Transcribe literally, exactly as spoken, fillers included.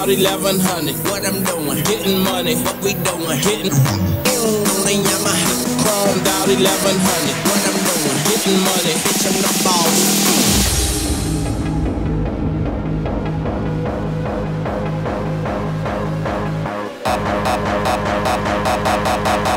out eleven hundred. What I'm doing? Getting money. What we doing? Getting chromed out eleven hundred. What I'm doing? Getting money. Bitch, I'm the boss. Up, up, up, up, up, up, up.